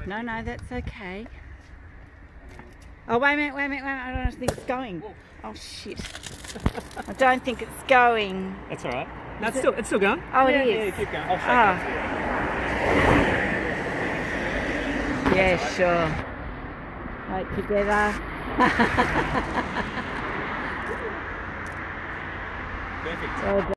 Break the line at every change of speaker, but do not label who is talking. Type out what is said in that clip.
No, no, that's okay. Oh, wait a minute, wait a minute, wait a minute. I don't think it's going. Oh, shit. I don't think it's going.
That's all right. No, it's still going.
Oh,
yeah,
it is?
Yeah, keep going. I'll shake it.
Yeah, sure. Right, together.
Perfect.
Well done.